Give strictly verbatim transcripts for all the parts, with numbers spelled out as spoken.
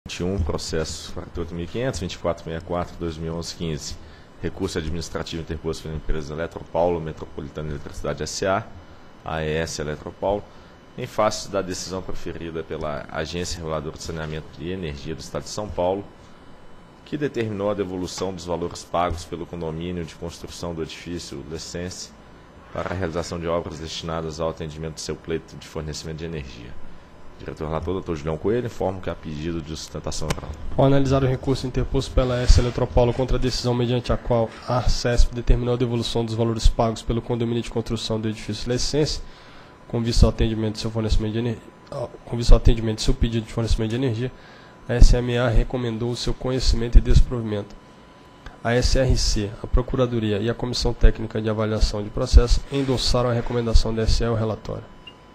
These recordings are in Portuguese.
vinte e um, processo quarenta e oito mil e quinhentos, vinte e quatro sessenta e quatro, dois mil e onze, quinze. Recurso administrativo interposto pela empresa Eletropaulo Metropolitana Eletricidade S A, A E S Eletropaulo, em face da decisão proferida pela Agência Reguladora de Saneamento e Energia do Estado de São Paulo, que determinou a devolução dos valores pagos pelo condomínio de construção do edifício Lessense para a realização de obras destinadas ao atendimento do seu pleito de fornecimento de energia. Diretor relator, doutor Julião Coelho, informo que há pedido de sustentação oral. Ao analisar o recurso interposto pela A E S Eletropaulo contra a decisão mediante a qual a ARCESP determinou a devolução dos valores pagos pelo condomínio de construção do edifício Lessense, com vista ao atendimento do seu fornecimento de energia, com vista ao atendimento do seu pedido de fornecimento de energia, a S M A recomendou o seu conhecimento e desprovimento. A S R C, a Procuradoria e a Comissão Técnica de Avaliação de Processo endossaram a recomendação da S E ao relatório.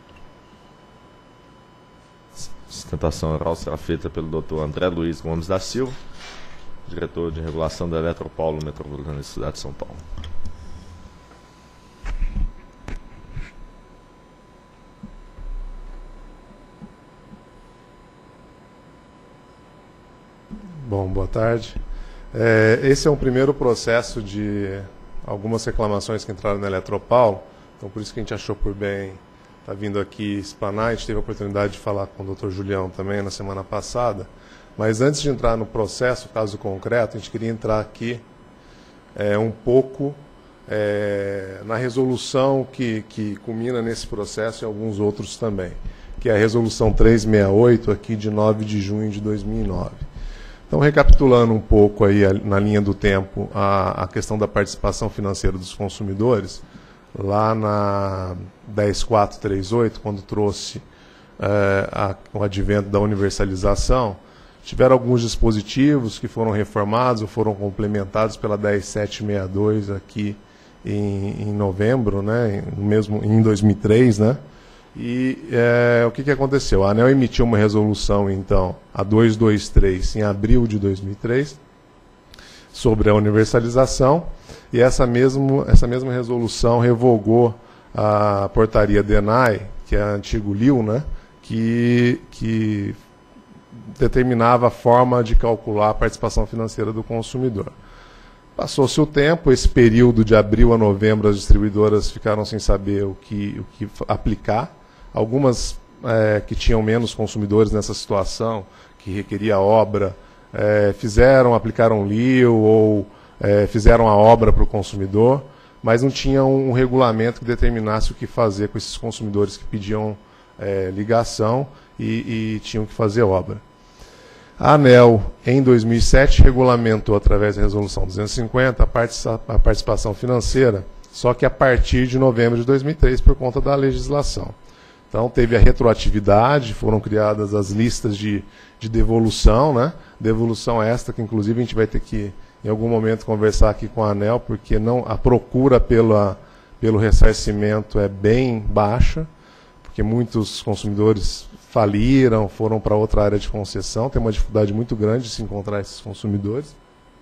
Sustentação oral será feita pelo doutor André Luiz Gomes da Silva, diretor de regulação da Eletropaulo Metropolitana da Cidade de São Paulo. Bom, boa tarde. É, esse é um primeiro processo de algumas reclamações que entraram na Eletropaulo, então por isso que a gente achou por bem estar vindo aqui explanar. A gente teve a oportunidade de falar com o doutor Julião também na semana passada, mas antes de entrar no processo, caso concreto, a gente queria entrar aqui é, um pouco é, na resolução que, que culmina nesse processo e alguns outros também, que é a resolução trezentos e sessenta e oito, aqui de nove de junho de dois mil e nove. Então, recapitulando um pouco aí na linha do tempo a, a questão da participação financeira dos consumidores, lá na dez mil quatrocentos e trinta e oito, quando trouxe é, a, o advento da universalização, tiveram alguns dispositivos que foram reformados ou foram complementados pela dez mil setecentos e sessenta e dois aqui em, em novembro, né, mesmo em dois mil e três, né? E é, o que, que aconteceu? A ANEEL emitiu uma resolução, então, a duzentos e vinte e três, em abril de dois mil e três, sobre a universalização, e essa, mesmo, essa mesma resolução revogou a portaria D E N A I, que é a antigo L I U, né, que, que determinava a forma de calcular a participação financeira do consumidor. Passou-se o tempo, esse período de abril a novembro, as distribuidoras ficaram sem saber o que, o que aplicar. Algumas é, que tinham menos consumidores nessa situação, que requeria obra, é, fizeram, aplicaram L I U ou é, fizeram a obra para o consumidor, mas não tinha um, um regulamento que determinasse o que fazer com esses consumidores que pediam é, ligação e, e tinham que fazer obra. A ANEEL, em dois mil e sete, regulamentou, através da resolução duzentos e cinquenta, a participação financeira, só que a partir de novembro de dois mil e três, por conta da legislação. Então, teve a retroatividade, foram criadas as listas de, de devolução, né? Devolução esta, que inclusive a gente vai ter que, em algum momento, conversar aqui com a ANEEL, porque não, a procura pela, pelo ressarcimento é bem baixa, porque muitos consumidores faliram, foram para outra área de concessão, tem uma dificuldade muito grande de se encontrar esses consumidores.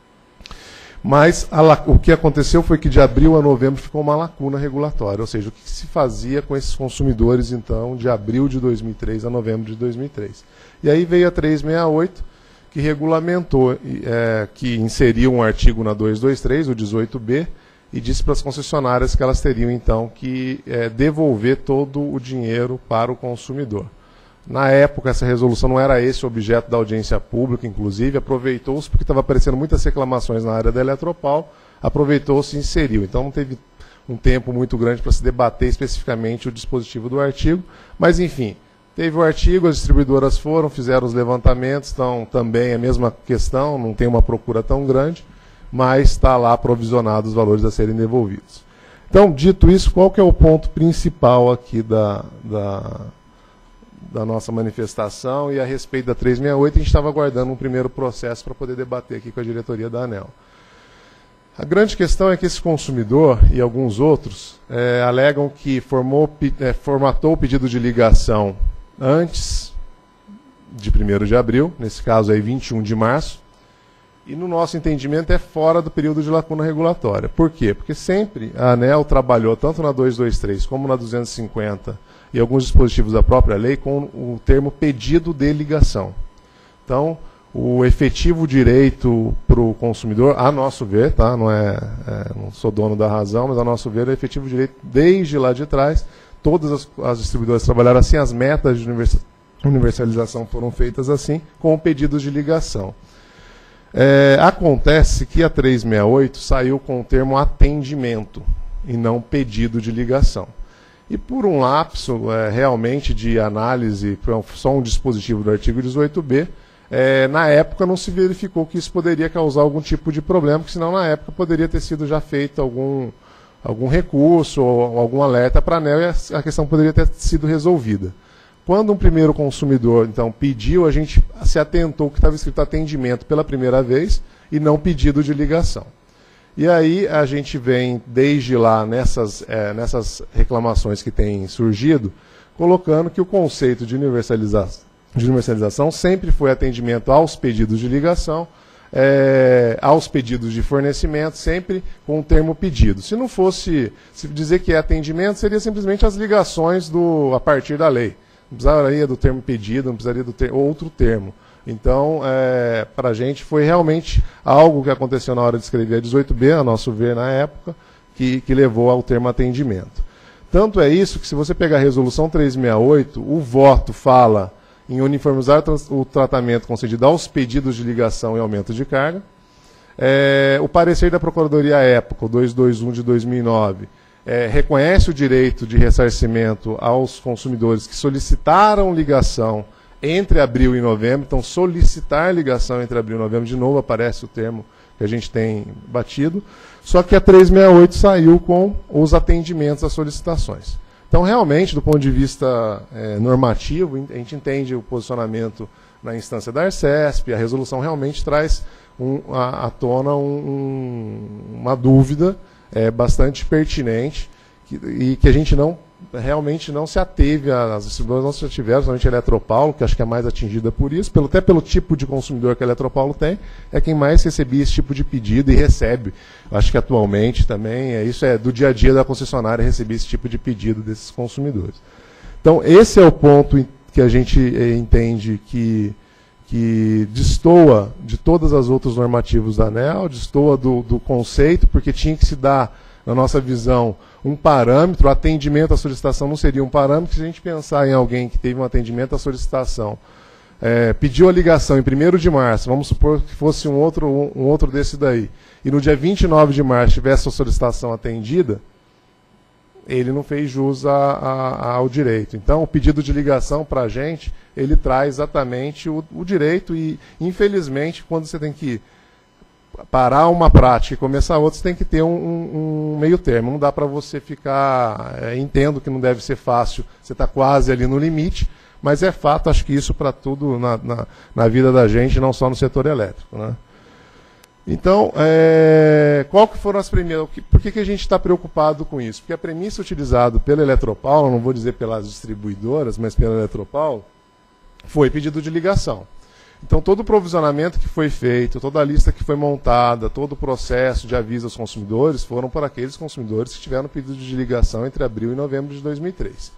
Mas a, o que aconteceu foi que de abril a novembro ficou uma lacuna regulatória, ou seja, o que se fazia com esses consumidores, então, de abril de dois mil e três a novembro de dois mil e três. E aí veio a trezentos e sessenta e oito, que regulamentou, é, que inseriu um artigo na duzentos e vinte e três, o dezoito B, e disse para as concessionárias que elas teriam, então, que é, devolver todo o dinheiro para o consumidor. Na época, essa resolução não era esse o objeto da audiência pública, inclusive, aproveitou-se, porque estava aparecendo muitas reclamações na área da Eletropaulo, aproveitou-se e inseriu. Então, não teve um tempo muito grande para se debater especificamente o dispositivo do artigo, mas, enfim, teve o artigo, as distribuidoras foram, fizeram os levantamentos, então, também a mesma questão, não tem uma procura tão grande, mas está lá provisionado os valores a serem devolvidos. Então, dito isso, qual que é o ponto principal aqui da... da da nossa manifestação, e a respeito da trezentos e sessenta e oito, a gente estava aguardando um primeiro processo para poder debater aqui com a diretoria da ANEEL. A grande questão é que esse consumidor e alguns outros é, alegam que formou, é, formatou o pedido de ligação antes de primeiro de abril, nesse caso aí vinte e um de março, e no nosso entendimento é fora do período de lacuna regulatória. Por quê? Porque sempre a ANEEL trabalhou, tanto na duzentos e vinte e três como na duzentos e cinquenta, e alguns dispositivos da própria lei, com o termo pedido de ligação. Então, o efetivo direito para o consumidor, a nosso ver, tá? Não, é, é, não sou dono da razão, mas a nosso ver, o efetivo direito desde lá de trás, todas as, as distribuidoras trabalharam assim, as metas de universalização foram feitas assim, com pedidos de ligação. É, acontece que a trezentos e sessenta e oito saiu com o termo atendimento e não pedido de ligação. E por um lapso é, realmente de análise, só um dispositivo do artigo dezoito B, é, na época não se verificou que isso poderia causar algum tipo de problema, porque senão na época poderia ter sido já feito algum, algum recurso ou algum alerta para a ANEEL e a questão poderia ter sido resolvida. Quando um primeiro consumidor, então, pediu, a gente se atentou que estava escrito atendimento pela primeira vez e não pedido de ligação. E aí a gente vem, desde lá, nessas, é, nessas reclamações que têm surgido, colocando que o conceito de universalização, de universalização sempre foi atendimento aos pedidos de ligação, é, aos pedidos de fornecimento, sempre com o termo pedido. Se não fosse, se dizer que é atendimento, seria simplesmente as ligações do, a partir da lei. Não precisaria do termo pedido, não precisaria do ter, outro termo. Então, é, para a gente, foi realmente algo que aconteceu na hora de escrever a dezoito B, a nosso ver na época, que, que levou ao termo atendimento. Tanto é isso que, se você pegar a resolução trezentos e sessenta e oito, o voto fala em uniformizar o tratamento concedido aos pedidos de ligação e aumento de carga. É, o parecer da Procuradoria à época, o duzentos e vinte e um de dois mil e nove, É, reconhece o direito de ressarcimento aos consumidores que solicitaram ligação entre abril e novembro. Então, solicitar ligação entre abril e novembro, de novo aparece o termo que a gente tem batido. Só que a trezentos e sessenta e oito saiu com os atendimentos às solicitações. Então, realmente, do ponto de vista é, normativo, a gente entende o posicionamento na instância da Arcesp, a resolução realmente traz um, à, à tona um, um, uma dúvida é bastante pertinente que, e que a gente não realmente não se ateve, as distribuidoras não se ativeram, somente a Eletropaulo, que acho que é mais atingida por isso, pelo, até pelo tipo de consumidor que a Eletropaulo tem, é quem mais recebia esse tipo de pedido e recebe. Acho que atualmente também, é, isso é do dia a dia da concessionária receber esse tipo de pedido desses consumidores. Então, esse é o ponto que a gente eh, entende que que destoa de todas as outras normativas da ANEEL, destoa do, do conceito, porque tinha que se dar, na nossa visão, um parâmetro. O atendimento à solicitação não seria um parâmetro. Se a gente pensar em alguém que teve um atendimento à solicitação, é, pediu a ligação em primeiro de março, vamos supor que fosse um outro, um, um outro desse daí, e no dia vinte e nove de março tivesse a solicitação atendida, ele não fez jus a, a, ao direito. Então, o pedido de ligação, para a gente, ele traz exatamente o, o direito e, infelizmente, quando você tem que parar uma prática e começar outra, você tem que ter um, um, um meio termo. Não dá para você ficar... É, entendo que não deve ser fácil, você está quase ali no limite, mas é fato, acho que isso para tudo na, na, na vida da gente, não só no setor elétrico, né? Então, é, qual que foram as primeiras... Por que, que a gente está preocupado com isso? Porque a premissa utilizada pela Eletropaulo, não vou dizer pelas distribuidoras, mas pela Eletropaulo, foi pedido de ligação. Então, todo o provisionamento que foi feito, toda a lista que foi montada, todo o processo de aviso aos consumidores, foram para aqueles consumidores que tiveram pedido de ligação entre abril e novembro de dois mil e três.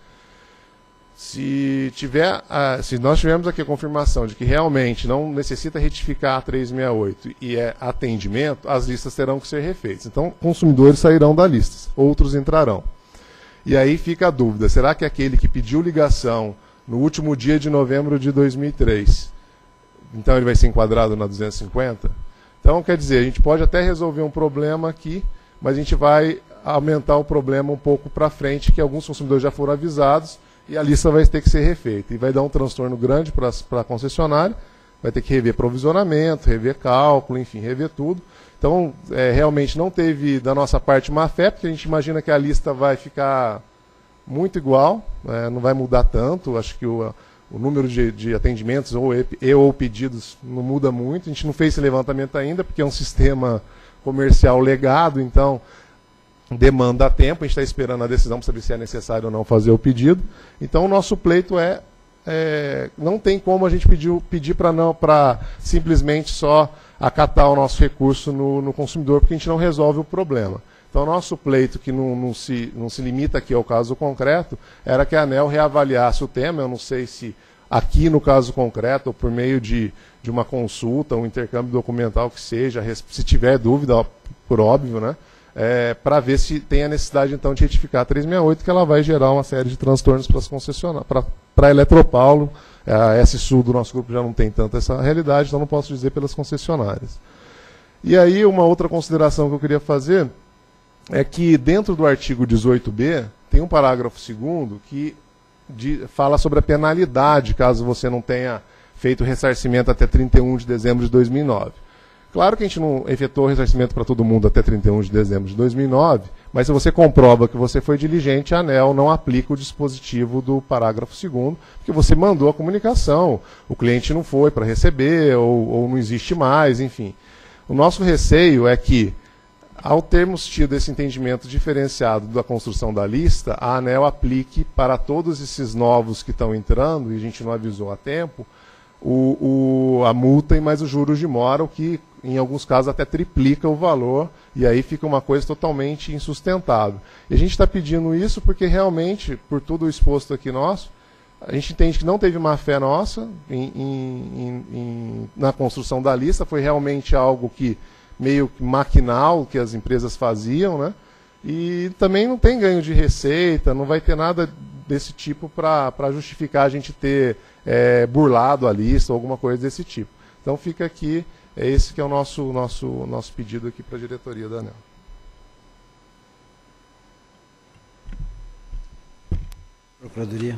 Se, tiver, se nós tivermos aqui a confirmação de que realmente não necessita retificar a trezentos e sessenta e oito e é atendimento, as listas terão que ser refeitas. Então, consumidores sairão da lista, outros entrarão. E aí fica a dúvida, será que aquele que pediu ligação no último dia de novembro de dois mil e três, então ele vai ser enquadrado na duzentos e cinquenta? Então, quer dizer, a gente pode até resolver um problema aqui, mas a gente vai aumentar o problema um pouco para frente, que alguns consumidores já foram avisados, e a lista vai ter que ser refeita. E vai dar um transtorno grande para a concessionária, vai ter que rever provisionamento, rever cálculo, enfim, rever tudo. Então, é, realmente não teve da nossa parte má fé, porque a gente imagina que a lista vai ficar muito igual, né, não vai mudar tanto. Acho que o, o número de, de atendimentos ou, e, ou pedidos não muda muito. A gente não fez esse levantamento ainda, porque é um sistema comercial legado, então... demanda tempo, a gente está esperando a decisão para saber se é necessário ou não fazer o pedido. Então, o nosso pleito é, é não tem como a gente pedir, pedir para não, para simplesmente só acatar o nosso recurso no, no consumidor, porque a gente não resolve o problema. Então, o nosso pleito, que não, não, se, não se limita aqui ao caso concreto, era que a ANEEL reavaliasse o tema. Eu não sei se aqui no caso concreto, ou por meio de, de uma consulta, um intercâmbio documental que seja, se tiver dúvida, por óbvio, né? É, para ver se tem a necessidade então de retificar a trezentos e sessenta e oito, que ela vai gerar uma série de transtornos para as concessionárias, para a Eletropaulo. A S-Sul do nosso grupo já não tem tanta essa realidade, então não posso dizer pelas concessionárias. E aí uma outra consideração que eu queria fazer é que dentro do artigo dezoito B tem um parágrafo segundo que de, fala sobre a penalidade caso você não tenha feito ressarcimento até trinta e um de dezembro de dois mil e nove. Claro que a gente não efetuou o ressarcimento para todo mundo até trinta e um de dezembro de dois mil e nove, mas se você comprova que você foi diligente, a ANEEL não aplica o dispositivo do parágrafo segundo, porque você mandou a comunicação, o cliente não foi para receber, ou, ou não existe mais, enfim. O nosso receio é que, ao termos tido esse entendimento diferenciado da construção da lista, a ANEEL aplique para todos esses novos que estão entrando, e a gente não avisou a tempo, o, o, a multa e mais os juros de mora, o que em alguns casos até triplica o valor, e aí fica uma coisa totalmente insustentável. E a gente está pedindo isso porque realmente, por tudo o exposto aqui nosso, a gente entende que não teve má fé nossa em, em, em, na construção da lista, foi realmente algo que meio maquinal que as empresas faziam, né? E também não tem ganho de receita, não vai ter nada desse tipo para justificar a gente ter é, burlado a lista ou alguma coisa desse tipo. Então fica aqui, é esse que é o nosso, nosso, nosso pedido aqui para a diretoria da ANEEL. Procuradoria.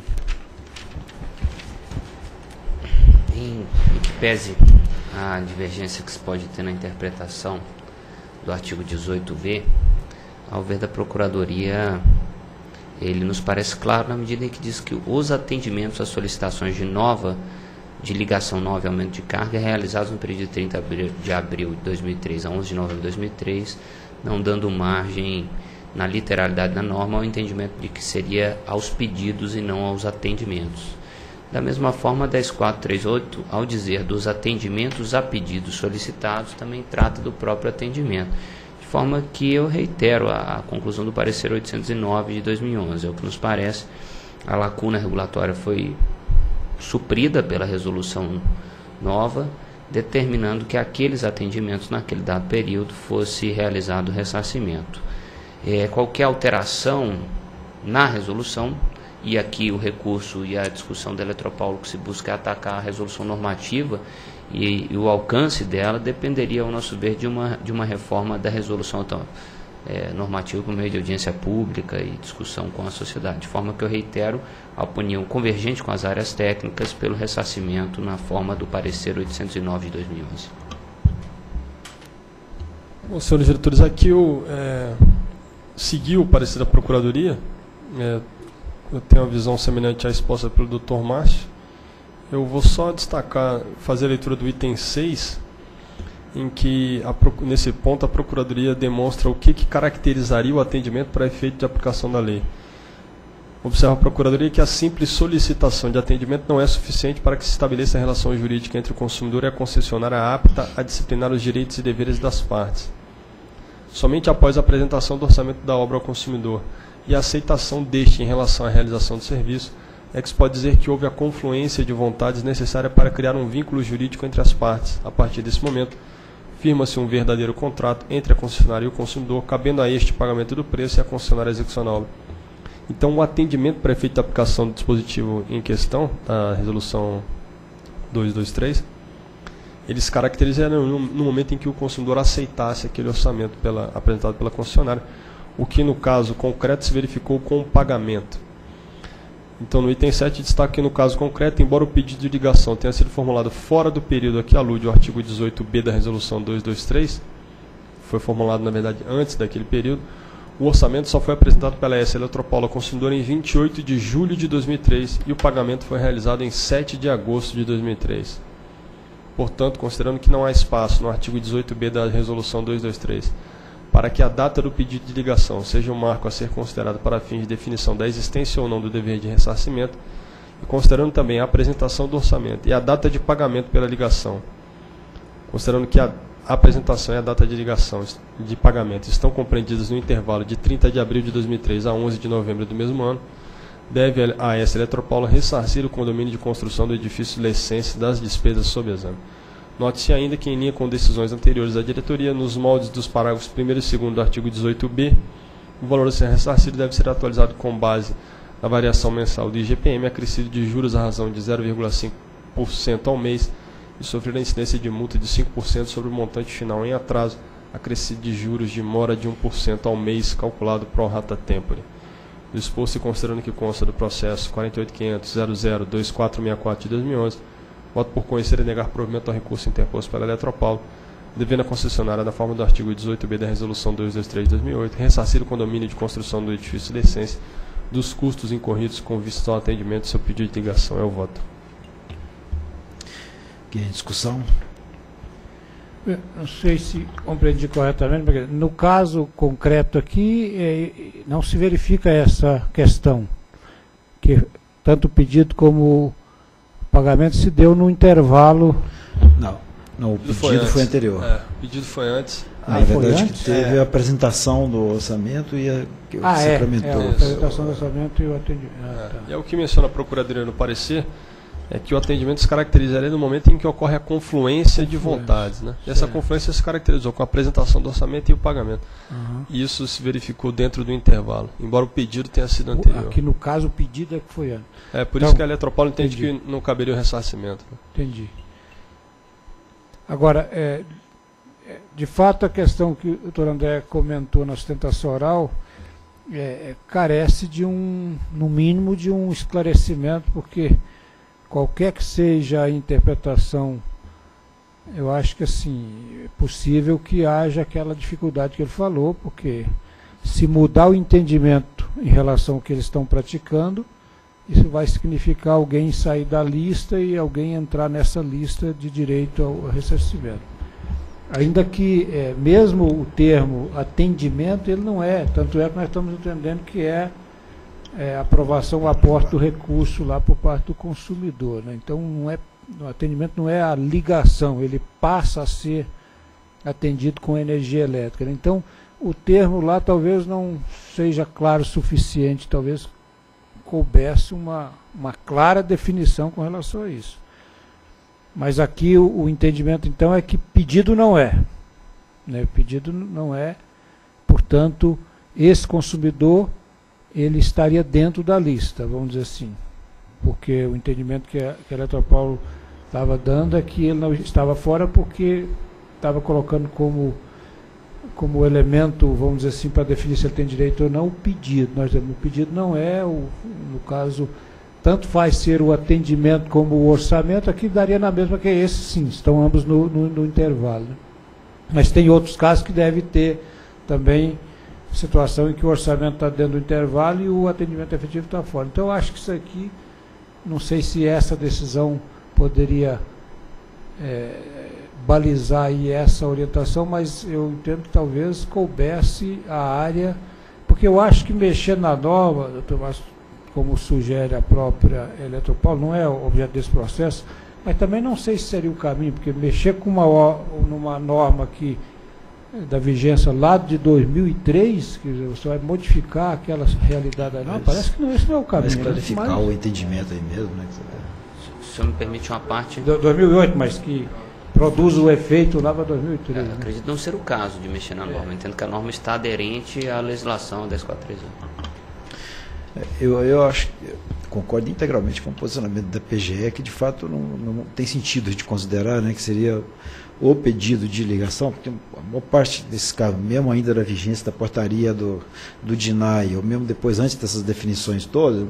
Em, em que pese a divergência que se pode ter na interpretação do artigo dezoito B, ao ver da Procuradoria, ele nos parece claro na medida em que diz que os atendimentos às solicitações de nova, de ligação nova e aumento de carga realizados no período de trinta de abril de dois mil e três a onze de novembro de dois mil e três, não dando margem na literalidade da norma ao entendimento de que seria aos pedidos e não aos atendimentos. Da mesma forma, dez mil quatrocentos e trinta e oito, ao dizer dos atendimentos a pedidos solicitados, também trata do próprio atendimento. De forma que eu reitero a, a conclusão do parecer oitocentos e nove de dois mil e onze. É o que nos parece, a lacuna regulatória foi suprida pela resolução nova, determinando que aqueles atendimentos naquele dado período fosse realizado o ressarcimento. É, qualquer alteração na resolução, e aqui o recurso e a discussão da Eletropaulo que se busca atacar a resolução normativa e, e o alcance dela, dependeria, ao nosso ver, de uma, de uma reforma da resolução então, é, normativa por meio de audiência pública e discussão com a sociedade, de forma que eu reitero a opinião convergente com as áreas técnicas pelo ressarcimento na forma do parecer oitocentos e nove de dois mil e onze. Bom, senhores diretores, aqui eu é, segui o parecer da Procuradoria. É, eu tenho uma visão semelhante à exposta pelo doutor Márcio. Eu vou só destacar, fazer a leitura do item seis, em que, a, nesse ponto, a Procuradoria demonstra o que, que caracterizaria o atendimento para efeito de aplicação da lei. Observa a Procuradoria que a simples solicitação de atendimento não é suficiente para que se estabeleça a relação jurídica entre o consumidor e a concessionária apta a disciplinar os direitos e deveres das partes. Somente após a apresentação do orçamento da obra ao consumidor e a aceitação deste em relação à realização do serviço, é que se pode dizer que houve a confluência de vontades necessária para criar um vínculo jurídico entre as partes. A partir desse momento, firma-se um verdadeiro contrato entre a concessionária e o consumidor, cabendo a este pagamento do preço e a concessionária execução da obra. Então, o atendimento para efeito da aplicação do dispositivo em questão, da resolução duzentos e vinte e três, ele se caracterizaria no, no momento em que o consumidor aceitasse aquele orçamento pela, apresentado pela concessionária, o que no caso concreto se verificou com o pagamento. Então, no item sete, destaca que no caso concreto, embora o pedido de ligação tenha sido formulado fora do período a que alude o artigo dezoito B da resolução duzentos e vinte e três, foi formulado, na verdade, antes daquele período, o orçamento só foi apresentado pela S Eletropaulo ao consumidor em vinte e oito de julho de dois mil e três e o pagamento foi realizado em sete de agosto de dois mil e três. Portanto, considerando que não há espaço no artigo dezoito B da resolução duzentos e vinte e três para que a data do pedido de ligação seja um marco a ser considerado para fins de definição da existência ou não do dever de ressarcimento, e considerando também a apresentação do orçamento e a data de pagamento pela ligação, considerando que a apresentação e a data de ligação de pagamento estão compreendidas no intervalo de trinta de abril de dois mil e três a onze de novembro do mesmo ano, deve a AES Eletropaulo ressarcir o condomínio de construção do edifício Lessense das despesas sob exame. Note-se ainda que, em linha com decisões anteriores da diretoria, nos moldes dos parágrafos primeiro e segundo do artigo dezoito B, o valor a ser ressarcido deve ser atualizado com base na variação mensal do I G P M acrescido de juros à razão de zero vírgula cinco por cento ao mês e sofrer a incidência de multa de cinco por cento sobre o montante final em atraso, acrescido de juros de mora de um por cento ao mês, calculado pro rata tempore. Disposto e considerando que consta do processo quarenta e oito quinhentos ponto zero zero dois quatro seis quatro de dois mil e onze, voto por conhecer e negar provimento ao recurso interposto pela Eletropaulo, devendo a concessionária, na forma do artigo dezoito B da Resolução duzentos e vinte e três de dois mil e oito, ressarcir o condomínio de construção do edifício Lessense dos custos incorridos com vista ao atendimento do seu pedido de ligação. É o voto. Que é discussão? Eu não sei se compreendi corretamente, porque no caso concreto aqui, eh, não se verifica essa questão, que tanto o pedido como o pagamento se deu no intervalo. Não, não o pedido foi, foi anterior. É, o pedido foi antes. Ah, Na foi verdade, antes? que teve É. a apresentação do orçamento e a, que Ah, se é, sacramentou. é, a Isso. apresentação do orçamento e o atendimento. Ah, tá. E é o que menciona a Procuradoria no parecer, é que o atendimento se caracterizaria no momento em que ocorre a confluência de Confluência. vontades. Né? E essa Certo. confluência se caracterizou com a apresentação do orçamento e o pagamento. Uhum. E isso se verificou dentro do intervalo, embora o pedido tenha sido O- anterior. Aqui no caso o pedido é que foi antes. É por Então, isso que a Eletropaulo entende entendi. que não caberia o ressarcimento. Né? Entendi. Agora, é, é, de fato, a questão que o doutor André comentou na sustentação oral é, é, carece de um, no mínimo, de um esclarecimento, porque qualquer que seja a interpretação, eu acho que assim, é possível que haja aquela dificuldade que ele falou, porque se mudar o entendimento em relação ao que eles estão praticando, isso vai significar alguém sair da lista e alguém entrar nessa lista de direito ao ressarcimento. Ainda que, é, mesmo o termo atendimento, ele não é, tanto é que nós estamos entendendo que é, é aprovação, o aporte do recurso lá por parte do consumidor. Né? Então, não é, o atendimento não é a ligação, ele passa a ser atendido com energia elétrica. Né? Então, o termo lá talvez não seja claro o suficiente, talvez coubesse uma, uma clara definição com relação a isso. Mas aqui o, o entendimento, então, é que pedido não é. Né? Pedido não é, portanto, esse consumidor, ele estaria dentro da lista, vamos dizer assim. Porque o entendimento que a, que a Eletropaulo estava dando é que ele não estava fora porque estava colocando como, como elemento, vamos dizer assim, para definir se ele tem direito ou não, o pedido. Nós dizemos, o pedido não é, o, no caso, tanto faz ser o atendimento como o orçamento, aqui daria na mesma que esse, sim, estão ambos no, no, no intervalo. Né? Mas tem outros casos que deve ter também situação em que o orçamento está dentro do intervalo e o atendimento efetivo está fora. Então, eu acho que isso aqui, não sei se essa decisão poderia é, balizar aí essa orientação, mas eu entendo que talvez coubesse a área, porque eu acho que mexer na norma, doutor Márcio, como sugere a própria Eletropaulo, não é o objeto desse processo, mas também não sei se seria o caminho, porque mexer com uma, numa norma que da vigência lá de dois mil e três, que você vai modificar aquela realidade ali, não, Mas- parece que não, esse não é o caminho. Mas né? clarificar Mas- o entendimento aí mesmo, né? que você- Se o senhor me permite uma parte, do- dois mil e oito, mas que produz o efeito lá para dois mil e três. eu né? acredito não ser o caso de mexer na norma. Eu entendo que a norma está aderente à legislação dez mil quatrocentos e trinta e um. Eu, eu acho que eu concordo integralmente com o posicionamento da P G E, que de fato não, não tem sentido a gente considerar, né, que seria o pedido de ligação, porque a maior parte desses casos, mesmo ainda da vigência da portaria do, do D I N A I, ou mesmo depois, antes dessas definições todas,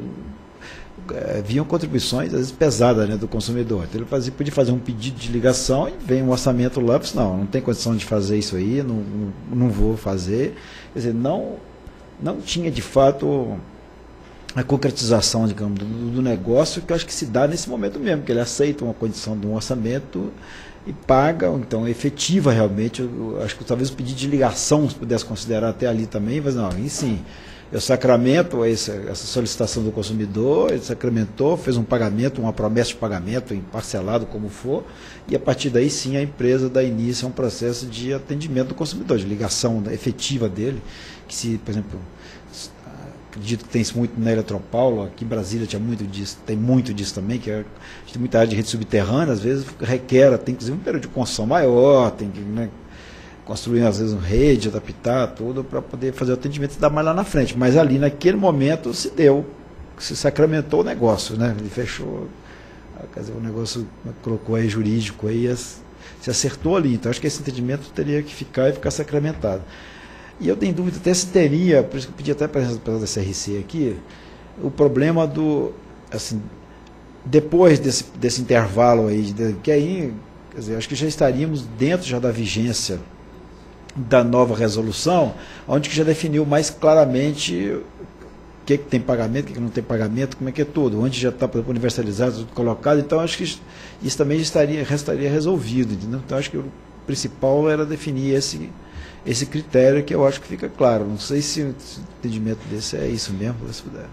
eh, vinham contribuições, às vezes, pesadas, né, do consumidor. Então, ele fazia, podia fazer um pedido de ligação e vem um orçamento lá e disse, não, não tem condição de fazer isso aí, não, não, não vou fazer. Quer dizer, não, não tinha, de fato, a concretização, digamos, do, do negócio, que eu acho que se dá nesse momento mesmo, que ele aceita uma condição de um orçamento e paga, ou então efetiva realmente. Eu, eu acho que talvez o pedido de ligação se pudesse considerar até ali também, mas não, e sim, eu sacramento essa, essa solicitação do consumidor, ele sacramentou, fez um pagamento, uma promessa de pagamento, em parcelado como for, e a partir daí sim a empresa dá início a um processo de atendimento do consumidor, de ligação efetiva dele, que se, por exemplo, acredito que tem isso muito na Eletropaulo, aqui em Brasília tinha muito disso, tem muito disso também, que é, a gente tem muita área de rede subterrânea, às vezes requer, tem inclusive um período de construção maior, tem que, né, construir às vezes uma rede, adaptar tudo para poder fazer o atendimento e dar mais lá na frente. Mas ali naquele momento se deu, se sacramentou o negócio, né? Ele fechou, quer dizer, o negócio colocou aí jurídico aí, se acertou ali. Então acho que esse entendimento teria que ficar e ficar sacramentado. E eu tenho dúvida até se teria, por isso que eu pedi até para a C R C aqui, o problema do, assim, depois desse, desse intervalo aí, de, que aí, quer dizer, acho que já estaríamos dentro já da vigência da nova resolução, onde que já definiu mais claramente o que, que tem pagamento, o que, que não tem pagamento, como é que é tudo, onde já está universalizado, tudo colocado. Então acho que isso também estaria, estaria resolvido, entendeu? Então acho que o principal era definir esse esse critério, que eu acho que fica claro. Não sei se o entendimento desse é isso mesmo, se puder.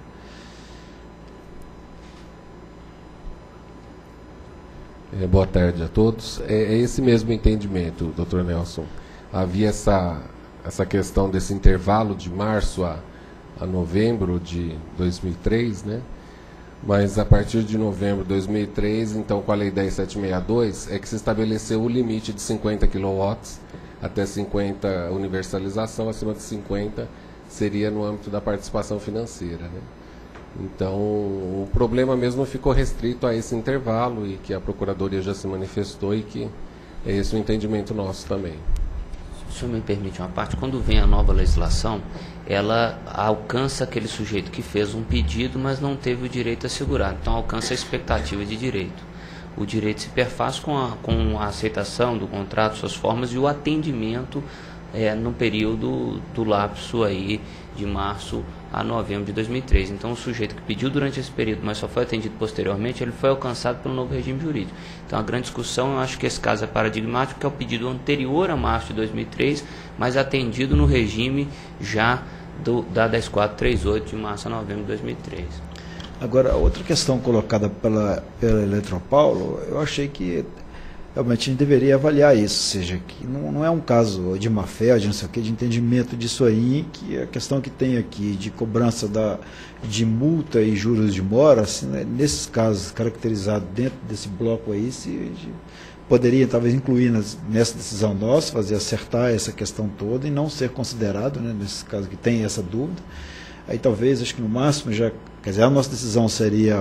É, boa tarde a todos. É, é esse mesmo entendimento, doutor Nelson. Havia essa, essa questão desse intervalo de março a, a novembro de dois mil e três, né? Mas a partir de novembro de dois mil e três, então com a Lei dez mil setecentos e sessenta e dois, é que se estabeleceu o limite de cinquenta quilowatts, até cinquenta universalização, acima de cinquenta seria no âmbito da participação financeira, né? Então o problema mesmo ficou restrito a esse intervalo, e que a Procuradoria já se manifestou, e que é esse o entendimento nosso também. Se o senhor me permite uma parte, quando vem a nova legislação, ela alcança aquele sujeito que fez um pedido, mas não teve o direito assegurado, então alcança a expectativa de direito. O direito se perfaz com a, com a aceitação do contrato, suas formas, e o atendimento é, no período do lapso aí de março a novembro de dois mil e três. Então o sujeito que pediu durante esse período, mas só foi atendido posteriormente, ele foi alcançado pelo novo regime jurídico. Então a grande discussão, eu acho que esse caso é paradigmático, que é o pedido anterior a março de dois mil e três, mas atendido no regime já do, da dez mil quatrocentos e trinta e oito de março a novembro de dois mil e três. Agora, outra questão colocada pela, pela Eletropaulo, eu achei que realmente a gente deveria avaliar isso, ou seja, que não, não é um caso de má-fé, de não sei o que, de entendimento disso aí, que a questão que tem aqui de cobrança da, de multa e juros de mora, assim, né, nesses casos caracterizados dentro desse bloco aí, se a gente poderia talvez incluir nas, nessa decisão nossa, fazer acertar essa questão toda e não ser considerado, né, nesses casos que tem essa dúvida. Aí talvez, acho que no máximo já, quer dizer, a nossa decisão seria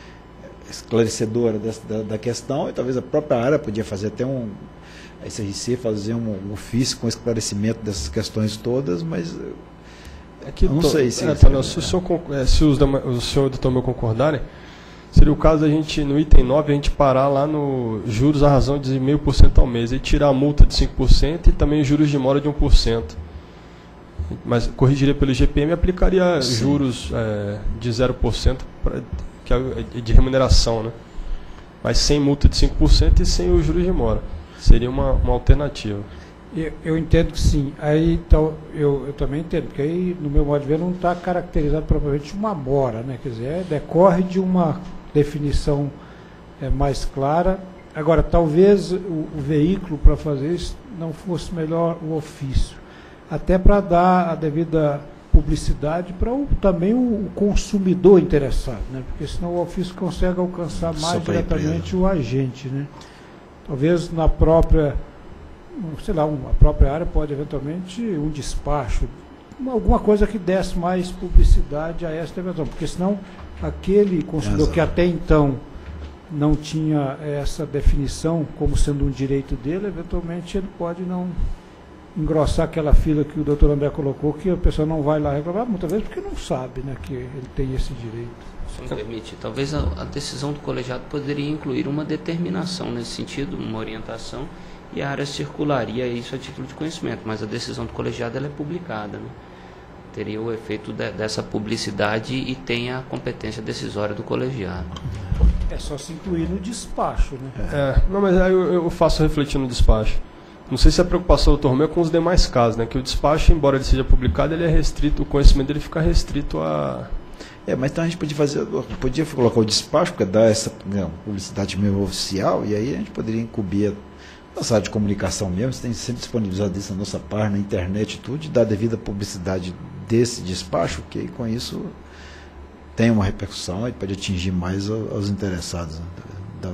esclarecedora dessa, da, da questão, e talvez a própria área podia fazer até um, a S R C fazer um, um ofício com esclarecimento dessas questões todas, mas Aqui, eu não tô, sei se... É, tá, não, se, o senhor, é, se os, o senhor e o doutor meu concordarem, seria o caso da gente, no item nove, a gente parar lá no juros à razão de zero vírgula cinco por cento ao mês, e tirar a multa de cinco por cento e também os juros de mora de um por cento. Mas corrigiria pelo I G P M e aplicaria Sim. juros é, de zero por cento pra, que é de remuneração, né? Mas sem multa de cinco por cento e sem os juros de mora. Seria uma, uma alternativa. Eu, eu entendo que sim. Aí, então, eu, eu também entendo, porque aí, no meu modo de ver, não está caracterizado propriamente uma mora, né? Quer dizer, é, decorre de uma definição é, mais clara. Agora, talvez o, o veículo para fazer isso não fosse melhor o ofício. Até para dar a devida publicidade para o, também o consumidor interessado, né? Porque senão o ofício consegue alcançar mais diretamente o agente, né? Talvez na própria, sei lá, a própria área pode eventualmente um despacho, alguma coisa que desse mais publicidade a essa intervenção, porque senão aquele consumidor Exato. que até então não tinha essa definição como sendo um direito dele, eventualmente ele pode não engrossar aquela fila que o doutor André colocou, que a pessoa não vai lá reclamar, muitas vezes porque não sabe, né, que ele tem esse direito. Se me permite, talvez a, a decisão do colegiado poderia incluir uma determinação nesse sentido, uma orientação, e a área circularia isso a título de conhecimento, mas a decisão do colegiado ela é publicada, né? Teria o efeito de, dessa publicidade e tem a competência decisória do colegiado. É só se incluir no despacho, né? É, não, mas aí eu, eu faço refletir no despacho. Não sei se a preocupação do doutor Romeu é com os demais casos, né? Que o despacho, embora ele seja publicado, ele é restrito, o conhecimento dele fica restrito a... É, mas então a gente podia fazer, podia colocar o despacho, porque dá essa não, publicidade meio oficial, e aí a gente poderia incluir, nossa área de comunicação mesmo, você tem sempre disponibilizado isso na nossa página, na internet e tudo, de dar devida publicidade desse despacho, que com isso tem uma repercussão e pode atingir mais os interessados. Né? Da,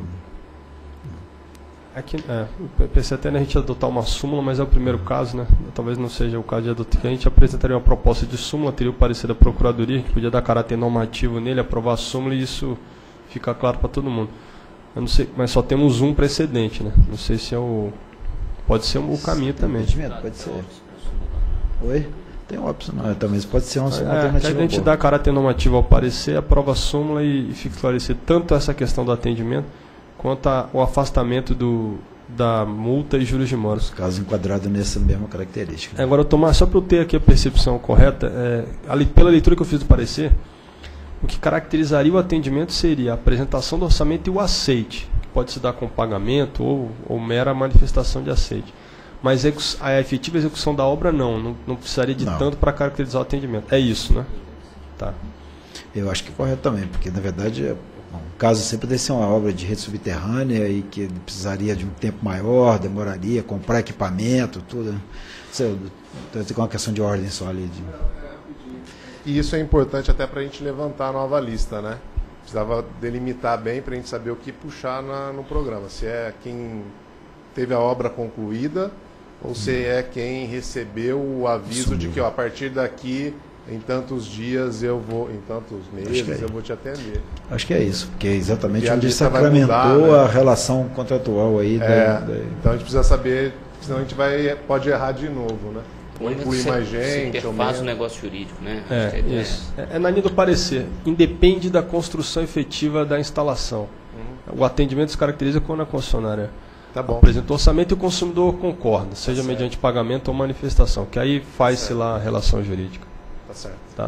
Aqui, é, eu pensei até na gente adotar uma súmula, mas é o primeiro caso, né? Talvez não seja o caso de adotar. A gente apresentaria uma proposta de súmula, teria o parecer da Procuradoria, que podia dar caráter normativo nele, aprovar a súmula e isso fica claro para todo mundo. Eu não sei, mas só temos um precedente, né? Não sei se é o... Pode ser o caminho também. Pode ser. Oi? Tem um opcional também, pode ser uma súmula é, alternativa. A gente dá caráter normativo ao parecer, aprova a súmula e, e fica esclarecido tanto essa questão do atendimento, quanto a, o afastamento do, da multa e juros de mora. Caso enquadrado nessa mesma característica. É, agora, Tomás, só para eu ter aqui a percepção correta, é, ali, pela leitura que eu fiz do parecer, o que caracterizaria o atendimento seria a apresentação do orçamento e o aceite, que pode se dar com pagamento ou, ou mera manifestação de aceite. Mas a efetiva execução da obra não, não, não precisaria de não. tanto para caracterizar o atendimento. É isso, né? Tá. Eu acho que é correto também, porque na verdade, bom, o caso sempre deve ser uma obra de rede subterrânea e que precisaria de um tempo maior, demoraria, comprar equipamento, tudo. Deve ter uma questão de ordem só ali. De... E isso é importante até para a gente levantar a nova lista, né? Precisava delimitar bem para a gente saber o que puxar na, no programa. Se é quem teve a obra concluída ou se é quem recebeu o aviso Sumiu. de que ó, a partir daqui, em tantos dias eu vou, em tantos meses é. eu vou te atender. Acho que é isso, porque é exatamente porque onde sacramentou mudar, né? a relação contratual aí. É, da, da... Então a gente precisa saber, senão a gente vai, pode errar de novo, né? Ou incluir você, mais gente. Você faz o negócio jurídico, né? É, é, isso. é, é na linha do parecer. Independe da construção efetiva da instalação. Uhum. O atendimento se caracteriza quando a concessionária tá bom. apresentou orçamento e o consumidor concorda, seja tá mediante pagamento ou manifestação, que aí faz-se tá lá a relação jurídica. Tá certo. Tá?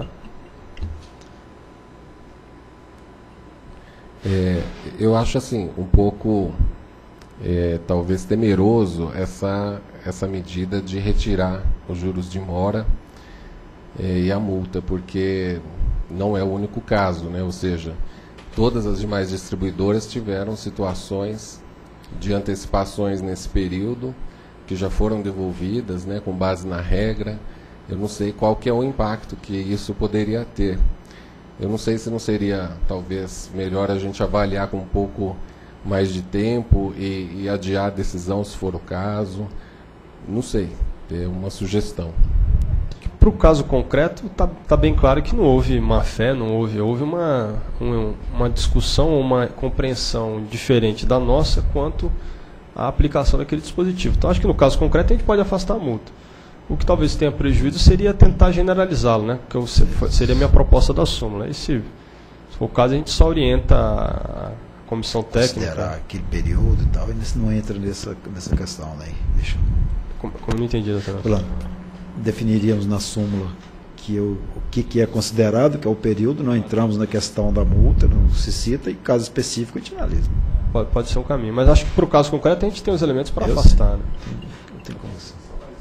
É, eu acho assim, um pouco, é, talvez temeroso essa, essa medida de retirar os juros de mora é, e a multa, porque não é o único caso, né? Ou seja, todas as demais distribuidoras tiveram situações de antecipações nesse período que já foram devolvidas, né, com base na regra. Eu não sei qual que é o impacto que isso poderia ter. Eu não sei se não seria, talvez, melhor a gente avaliar com um pouco mais de tempo e, e adiar a decisão, se for o caso. Não sei, é uma sugestão. Para o caso concreto, está tá bem claro que não houve má fé, não houve, houve uma, um, uma discussão, uma compreensão diferente da nossa quanto à aplicação daquele dispositivo. Então, acho que no caso concreto a gente pode afastar a multa. O que talvez tenha prejuízo seria tentar generalizá-lo, né? Que eu, seria a minha proposta da súmula. E se, se for o caso, a gente só orienta a comissão técnica. Considerar aquele período e tal, e não entra nessa, nessa questão, né? Deixa. Como, como eu não entendi, doutor? Definiríamos na súmula que eu, o que, que é considerado, que é o período, não entramos na questão da multa, não se cita, e caso específico a gente analisa. Pode, pode ser um caminho, mas acho que para o caso concreto a gente tem os elementos para afastar. Né? Não tem como assim.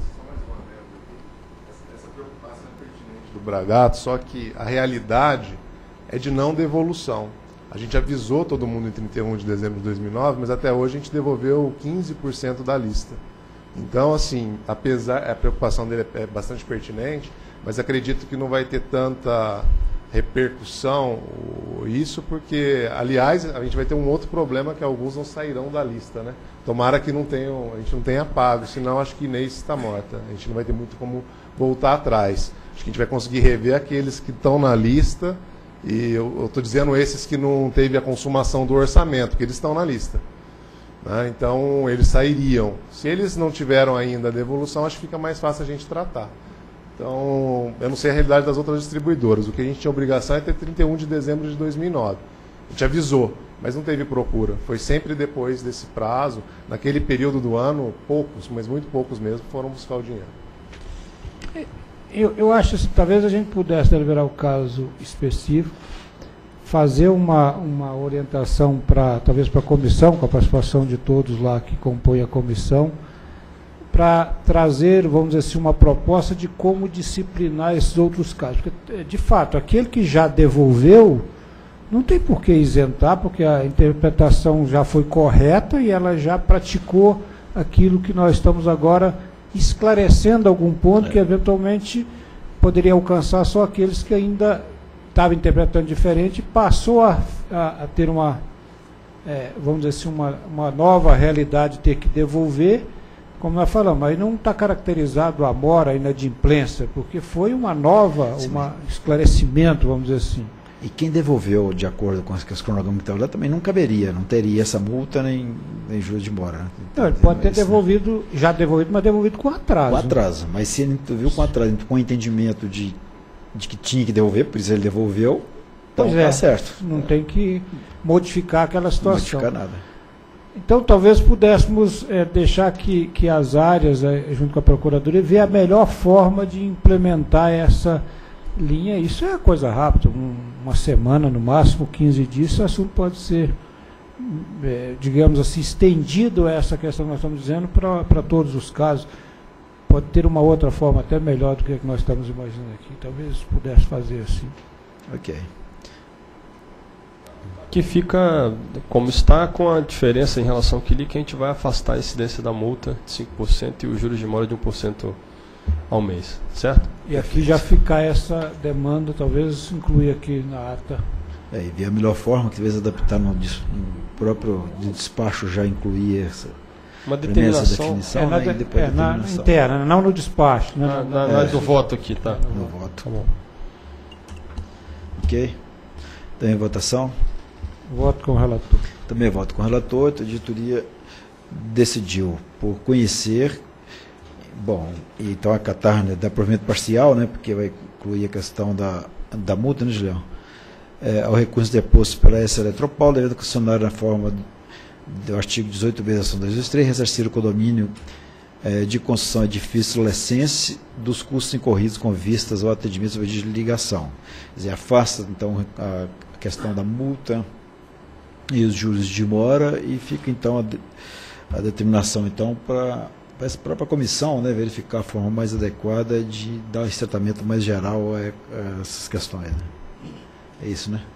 Essa preocupação é pertinente do Bragato, só que a realidade é de não devolução. A gente avisou todo mundo em trinta e um de dezembro de dois mil e nove, mas até hoje a gente devolveu quinze por cento da lista. Então, assim, apesar, a preocupação dele é bastante pertinente, mas acredito que não vai ter tanta repercussão isso, porque, aliás, a gente vai ter um outro problema que alguns não sairão da lista, né? Tomara que não tenham, a gente não tenha pago, senão acho que Inês está morta. A gente não vai ter muito como voltar atrás. Acho que a gente vai conseguir rever aqueles que estão na lista, e eu estou dizendo esses que não teve a consumação do orçamento, porque eles estão na lista. Né? Então, eles sairiam. Se eles não tiveram ainda a devolução, acho que fica mais fácil a gente tratar. Então, eu não sei a realidade das outras distribuidoras. O que a gente tinha obrigação é ter trinta e um de dezembro de dois mil e nove. A gente avisou, mas não teve procura. Foi sempre depois desse prazo. Naquele período do ano, poucos, mas muito poucos mesmo, foram buscar o dinheiro. Eu, eu acho que talvez a gente pudesse deliberar o caso específico, fazer uma, uma orientação para, talvez para a comissão, com a participação de todos lá que compõem a comissão, para trazer, vamos dizer assim, uma proposta de como disciplinar esses outros casos. Porque, de fato, aquele que já devolveu, não tem por que isentar, porque a interpretação já foi correta e ela já praticou aquilo que nós estamos agora esclarecendo algum ponto é. que eventualmente poderia alcançar só aqueles que ainda estavam interpretando diferente, passou a, a, a ter uma, é, vamos dizer assim, uma, uma nova realidade, ter que devolver, como nós falamos, mas não está caracterizado a mora, a inadimplência, porque foi uma nova, um esclarecimento, vamos dizer assim. E quem devolveu, de acordo com as cronogramas que estavam lá, também não caberia, não teria essa multa nem, nem juros de mora. Né? Não, ele pode ter devolvido, já devolvido, mas devolvido com atraso. Com atraso, mas se ele viu com atraso, com entendimento de, de que tinha que devolver, por isso ele devolveu, então está é, certo. Não tem que modificar aquela situação. Não modificar nada. Então, talvez pudéssemos é, deixar que, que as áreas, é, junto com a Procuradoria, ver a melhor forma de implementar essa linha. Isso é coisa rápida, um, uma semana, no máximo quinze dias, esse assunto pode ser, é, digamos assim, estendido a essa questão que nós estamos dizendo para todos os casos. Pode ter uma outra forma até melhor do que a que nós estamos imaginando aqui. Talvez pudesse fazer assim. Ok. Que fica como está, com a diferença em relação àquilo que a gente vai afastar a incidência da multa de cinco por cento e os juros de mora de um por cento ao mês, certo? E aqui já ficar essa demanda, talvez incluir aqui na ata. É, e ver a melhor forma, que talvez adaptar no, no próprio despacho já incluir essa uma determinação, definição, é, na, né, e depois é, na interna, não no despacho. Né, na, na, na, é, do voto aqui, tá? No voto. Tá bom. Ok. Então, em votação? Voto com o relator. Também voto com o relator. A editoria decidiu por conhecer, bom, então acatar, né, da provimento parcial, né, porque vai incluir a questão da, da multa, né, Julião? É, ao recurso deposto pela S. Eletropaulo, devido a questionar na forma do artigo dezoito B da ação dois dois três, ressarcir o condomínio é, de construção edifício lecense dos custos incorridos com vistas ao atendimento de ligação. Quer dizer, afasta, então, a questão da multa e os juros de mora, e fica então a, de, a determinação então para a própria comissão, né, verificar a forma mais adequada de dar esse tratamento mais geral a, a essas questões. Né? É isso, né?